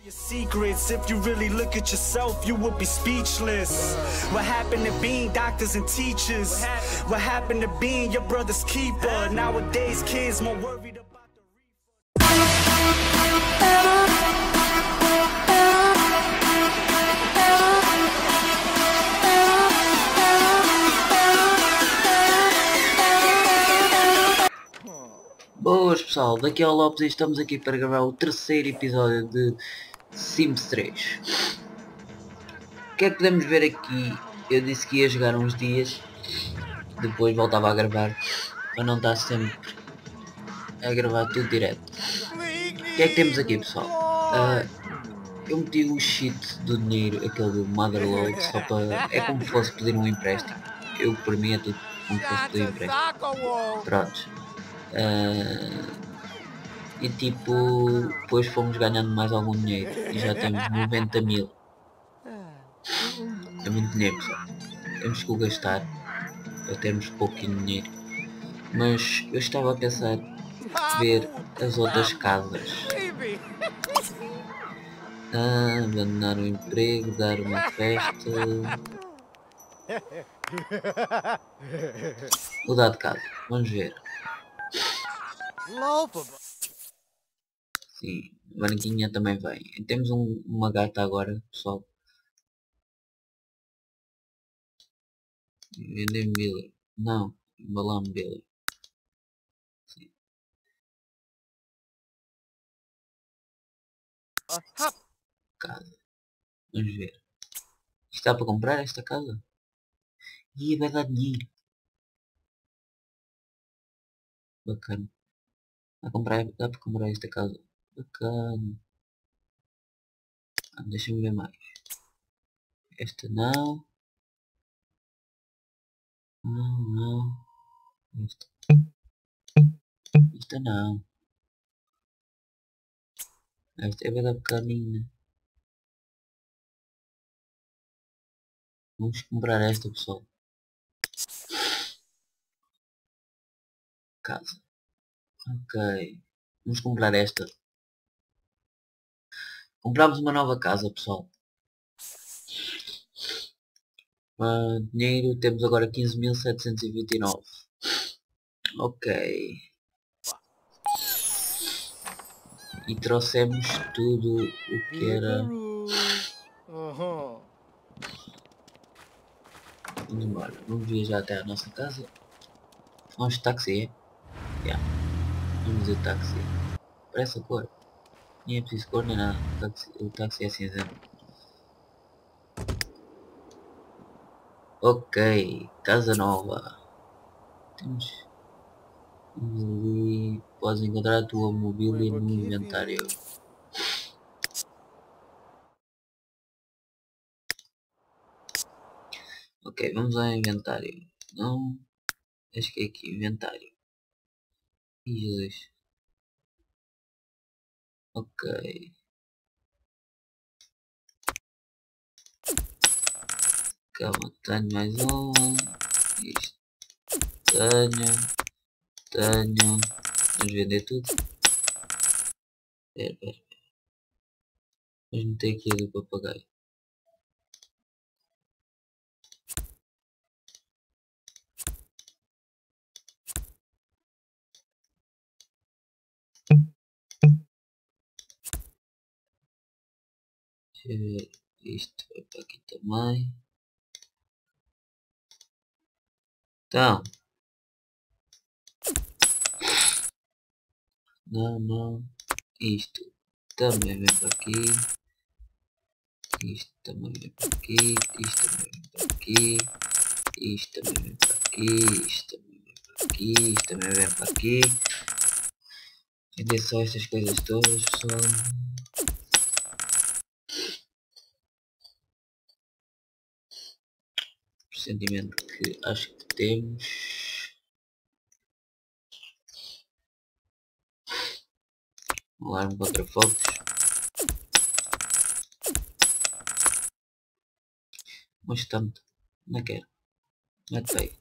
Your secrets, if you really look at yourself, you would be speechless. What happened to being doctors and teachers? What happened to being your brother's keeper? Nowadays, kids more worried about the Boas pessoal, daqui é o Lopes e estamos aqui para gravar o terceiro episódio de Sims 3. O que é que podemos ver aqui? Eu disse que ia jogar uns dias, depois voltava a gravar, para não estar sempre a gravar tudo direto. O que é que temos aqui pessoal? Eu meti o cheat do dinheiro, aquele do Motherload, só para... é como se fosse pedir um empréstimo. Eu por mim é tudo como se fosse pedir um empréstimo. Prontos. E tipo, depois fomos ganhando mais algum dinheiro e já temos 90 mil. É muito dinheiro pessoal. Temos que o gastar para termos pouquinho dinheiro. Mas eu estava a pensar ver as outras casas. Abandonar o emprego, dar uma festa. Mudar de casa, vamos ver. Sim, a branquinha também vem. Temos uma gata agora, pessoal. Vender Miller. Não, embalar Miller. Sim. Casa. Vamos ver. Está para comprar esta casa? Ih, vai dar dinheiro. Bacana. Dá para comprar esta casa. Bacana. Deixa-me ver mais. Esta não. Não. Esta não. Esta é bem da pequenina. Vamos comprar esta pessoal. Casa. Ok. Vamos comprar esta. Compramos uma nova casa pessoal. Dinheiro temos agora 15.729. Ok. E trouxemos tudo o que era. Vamos embora. Vamos viajar até a nossa casa. Vamos de táxi, é? Yeah. Vamos de táxi. Parece a cor. Nem é preciso cor nem nada. O táxi é cinzento. Ok. Casa nova. Temos ali. Podes encontrar a tua mobília no inventário. Ok, vamos ao inventário. Não. Acho que é aqui, inventário. Ih, Jesus. Ok. Calma, tenho mais um. Isto. Tenho. Vamos vender tudo. Espera. Vamos meter aqui a do papagaio. Deixa eu ver. Isto vai para aqui também. Então. Não. Isto também vem para aqui. Isto também vem para aqui. Isto também vem para aqui. Isto também vem para aqui. Isto também vem para aqui. Isto também vem para aqui. Vender só estas coisas todas, pessoal. Pressentimento que acho que temos. Alarme contra focos. Um instante. Não quero. Mete aí.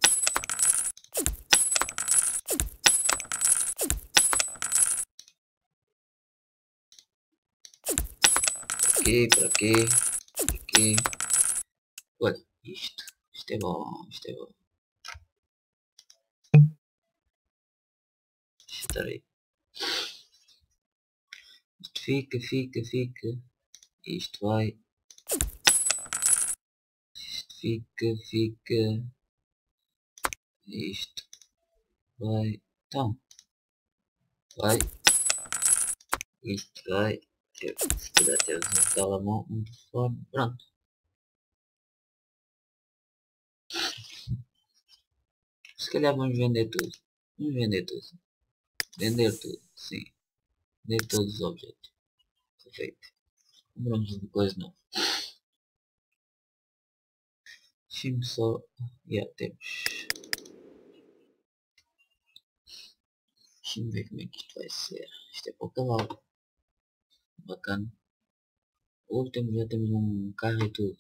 aqui, para aqui, aqui. Olha, isto é bom, isto é bom. Espera aí. Isto fica. Isto vai. Isto fica. Isto vai. Então. Vai. Isto vai. Se calhar temos um telemóvel, um telefone. Pronto. Se calhar vamos vender tudo. Vamos vender tudo. Vender tudo, sim. Vender todos os objetos. Perfeito. Compramos uma coisa não. Deixa-me só. Já temos. Deixa-me ver como é que isto vai ser. Isto é para o cavalo. Bacana. Ou já temos um carro e tudo.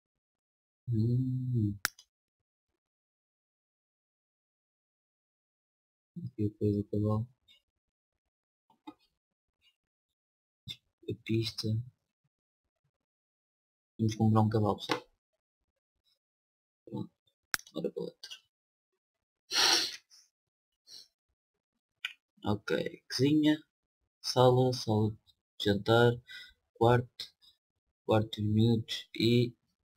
Aqui a coisa do cavalo. A pista. Vamos comprar um cavalo só. Pronto. Bora para outro. Ok. Cozinha. Sala de jantar. Quarto de minutos e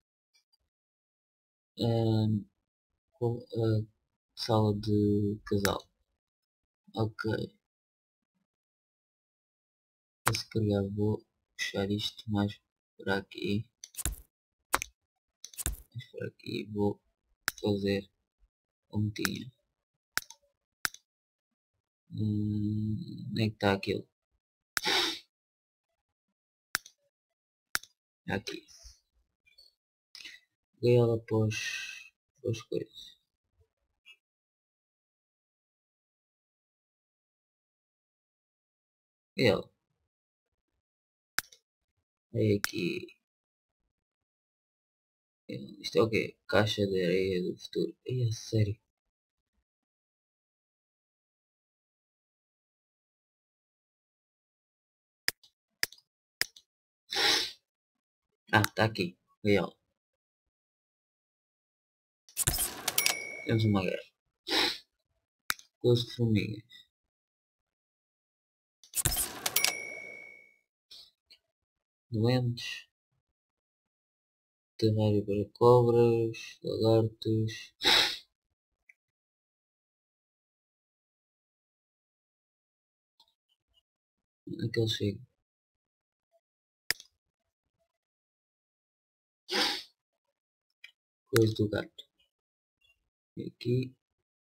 sala de casal. Ok. Se calhar vou puxar isto mais para aqui. Mais para aqui vou fazer como tinha. Onde é que está aquilo? Aqui. Peguei ela para as coisas. E ela. É aqui. Isto é o quê? Caixa de areia do futuro. É sério. Ah, está aqui. Real. Temos uma guerra. Coisa de formigas. Doentes. Terrário para cobras. Lagartos. Aquele chega. Coisa do gato. E aqui.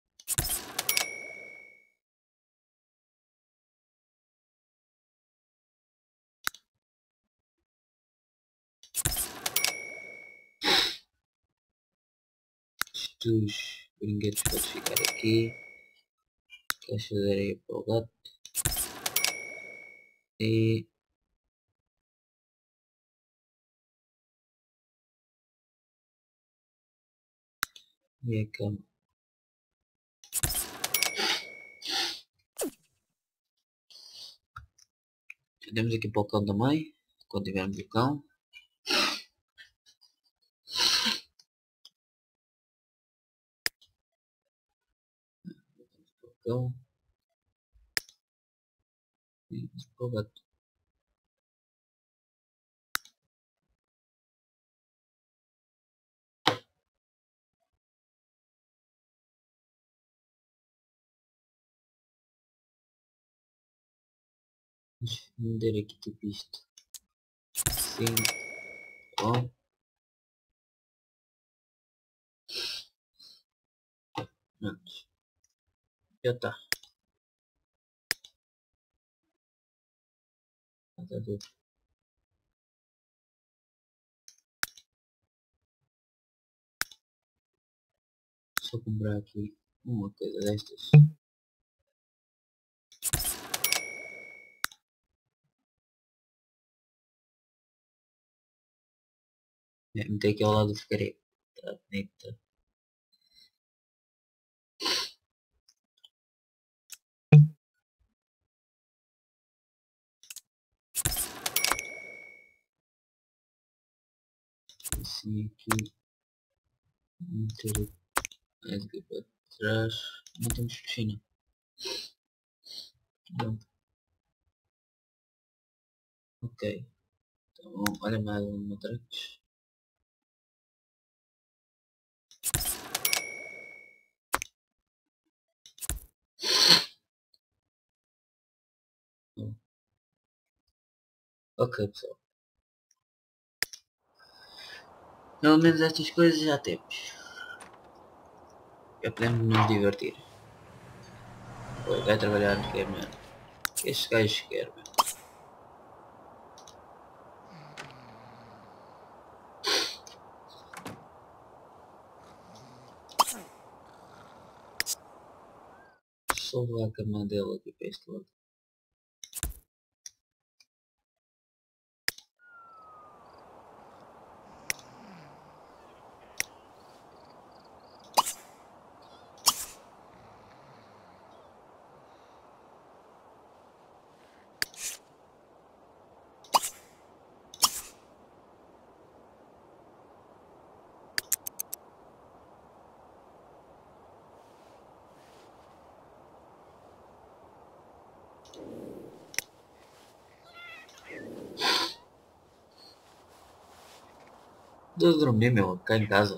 Estes brinquedos podem ficar aqui. Caixa de areia para o gato. E a cama. Temos aqui para o cão também. Quando tivermos o cão. Cão. E para o gato. Vamos vender aqui tipo isto. Sim. Bom. Pronto. Já está. Está tudo. Só comprar aqui uma coisa destas. Meter aqui ao lado do ficarei. Está bonito. Assim aqui. Meter aqui para trás. Não temos piscina. Não. Ok. Então, olha mais um Matrax. Ok, pessoal. Pelo menos estas coisas já temos. Já podemos nos divertir. Vai trabalhar que é mesmo. Estes gajos querem mesmo. Só levar a cama dele aqui para este lado. Estou a dormir, meu, cá em casa.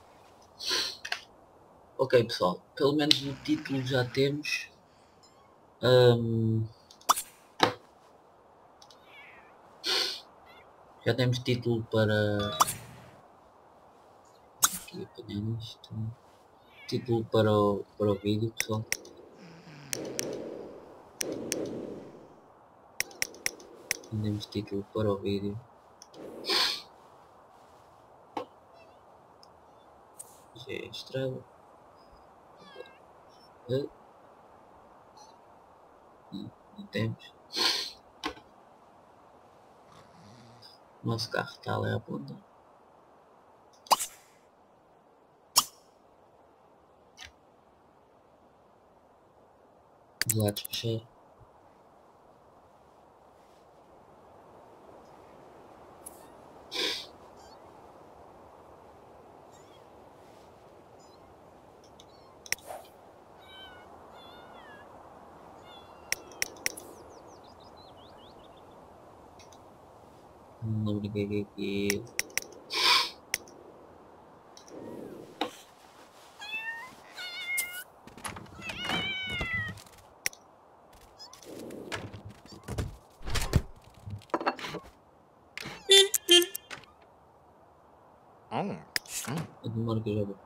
Ok, pessoal, pelo menos o título já temos. Já temos título para... Aqui apanhar isto. Título para o vídeo, pessoal. Temos título para o vídeo. Já é estrada. Não temos. O nosso carro está ali à ponta. Vamos lá despachar. Não lembro o que é aqui. Eu demoro que eu já vou.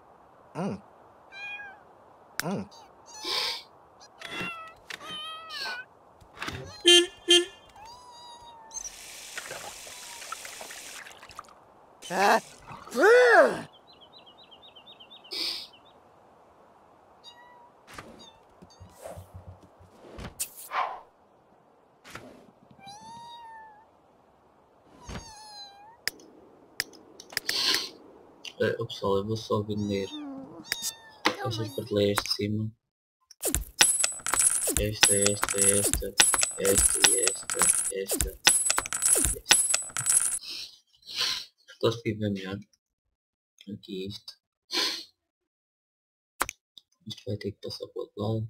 Pessoal, eu vou só vender estas prateleiras de cima. Esta. Consegui ver melhor. Aqui isto. Isto vai ter que passar para o outro lado.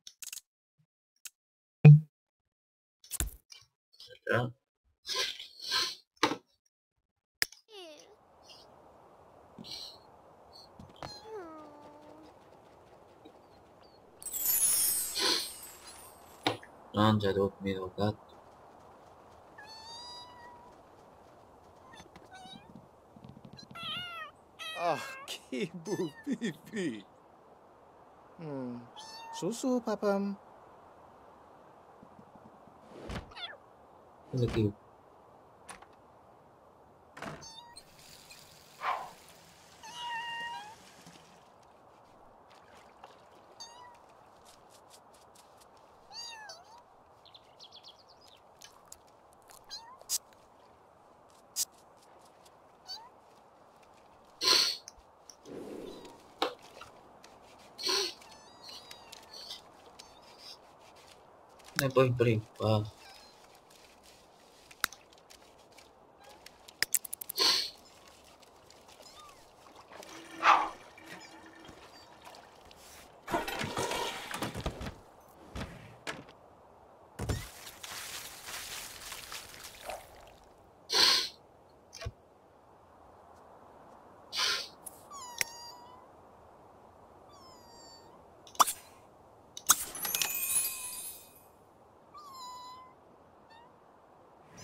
Já. Pronto, já deu a comida ao gato. Que bufifi. Susu, papam. Olha aqui. Nem põe perigo, pá.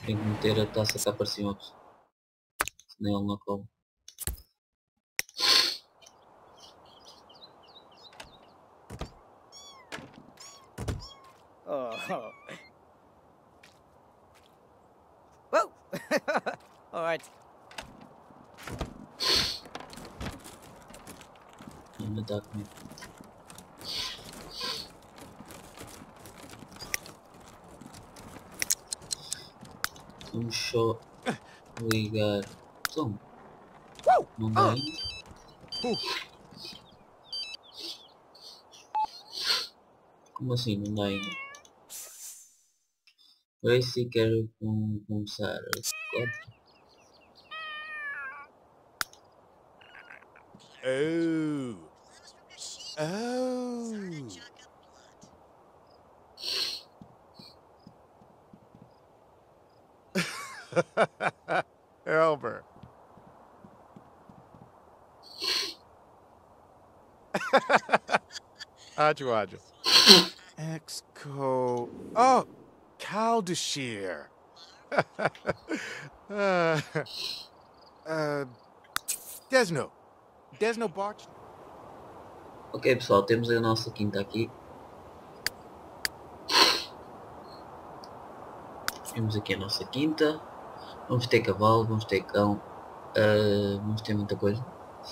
Tenho que meter a taça cá para cima, senão ele não come. Oh. Whoa! All right. Não dá comigo. Vamos só ligar. Então, não dá ainda. Como assim não dá ainda? Ver se quero começar. Oh. Oh. Elber. Ádio. Exco. Oh, Caldeshire. Desno Bart. Ok pessoal, temos a nossa quinta aqui. Temos aqui a nossa quinta. Vamos ter cavalo, vamos ter cão. Vamos ter muita coisa.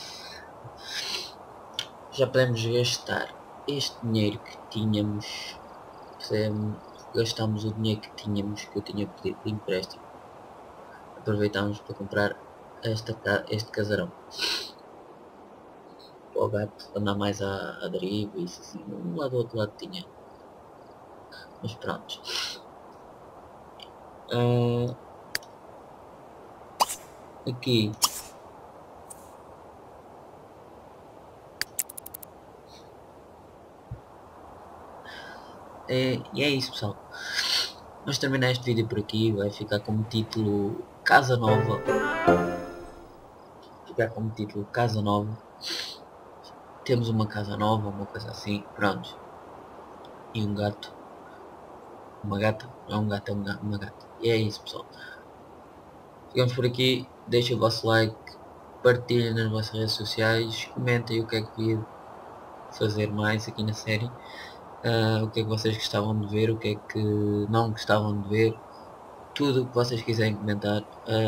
Já podemos gastar este dinheiro que tínhamos. Gastámos o dinheiro que tínhamos, que eu tinha pedido de empréstimo. Aproveitámos para comprar este casarão. O gato andar mais à deriva e isso assim. Um lado do outro lado tinha. Mas pronto. Aqui. E é isso pessoal. Vamos terminar este vídeo por aqui. Vai ficar como título Casa Nova. Ficar como título Casa Nova. Temos uma casa nova, uma coisa assim. Pronto. E um gato. Uma gata. Não é um gato, é uma gata. E é isso pessoal. Ficamos por aqui. Deixem o vosso like. Partilhem nas vossas redes sociais. Comentem o que é que devia fazer mais aqui na série. O que é que vocês gostavam de ver, o que é que não gostavam de ver, tudo o que vocês quiserem comentar.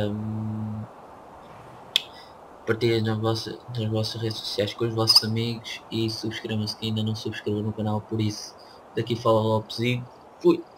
Partilhem nas vossas redes sociais com os vossos amigos e subscrevam-se que ainda não subscreveram no canal. Por isso, daqui fala Lopes e fui!